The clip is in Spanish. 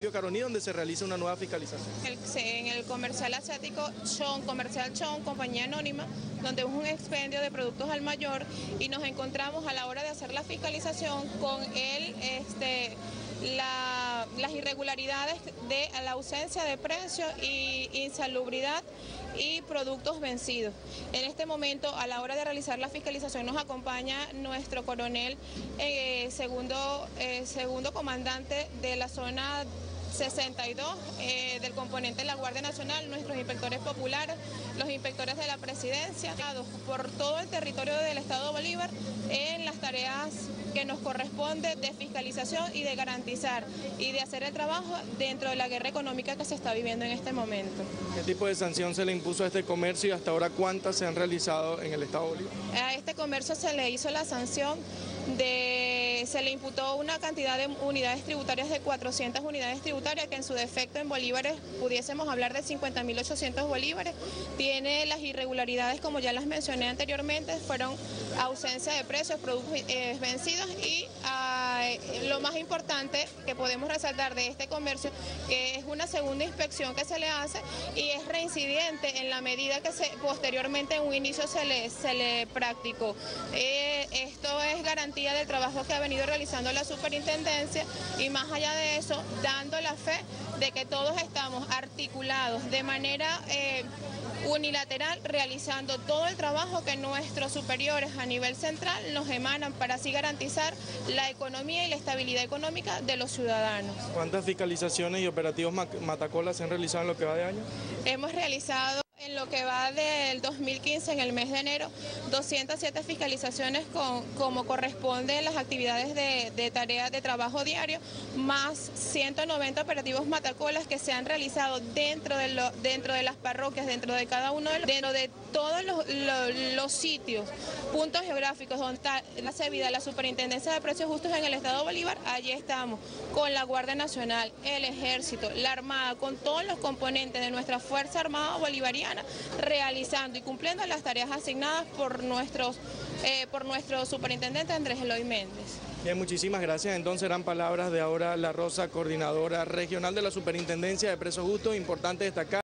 Caroní, donde se realiza una nueva fiscalización. En el comercial asiático Comercial Chon, compañía anónima, donde es un expendio de productos al mayor, y nos encontramos a la hora de hacer la fiscalización con las irregularidades de la ausencia de precios y insalubridad y productos vencidos. En este momento, a la hora de realizar la fiscalización, nos acompaña nuestro coronel, segundo comandante de la zona 62 del componente de la Guardia Nacional, nuestros inspectores populares, los inspectores de la presidencia, por todo el territorio del Estado Bolívar en las tareas que nos corresponde de fiscalización y de garantizar y de hacer el trabajo dentro de la guerra económica que se está viviendo en este momento. ¿Qué tipo de sanción se le impuso a este comercio y hasta ahora cuántas se han realizado en el Estado Bolívar? A este comercio se le hizo la sanción se le imputó una cantidad de unidades tributarias de 400 unidades tributarias, que en su defecto en bolívares pudiésemos hablar de 50.800 bolívares. Tiene las irregularidades, como ya las mencioné anteriormente, fueron ausencia de precios, productos vencidos y lo más importante que podemos resaltar de este comercio, que es una segunda inspección que se le hace y es reincidente en la medida que posteriormente en un inicio se le practicó. Esto es garantía del trabajo que ha venido realizando la superintendencia y más allá de eso, dando la fe de que todos estamos articulados de manera unilateral, realizando todo el trabajo que nuestros superiores a nivel central nos emanan para así garantizar la economía y la estabilidad económica de los ciudadanos. ¿Cuántas fiscalizaciones y operativos matacolas se han realizado en lo que va de año? Hemos realizado en lo que va del 2015, en el mes de enero, 207 fiscalizaciones como corresponde las actividades de tareas de trabajo diario, más 190 operativos matacolas que se han realizado dentro de las parroquias, dentro de cada uno dentro de todos los sitios, puntos geográficos donde está la Superintendencia de Precios Justos en el Estado Bolívar. Allí estamos con la Guardia Nacional, el Ejército, la Armada, con todos los componentes de nuestra Fuerza Armada Bolivariana, realizando y cumpliendo las tareas asignadas por nuestro superintendente Andrés Eloy Méndez. Bien, muchísimas gracias. Entonces eran palabras de Aura La Rosa, coordinadora regional de la Superintendencia de Precios Justos. Importante destacar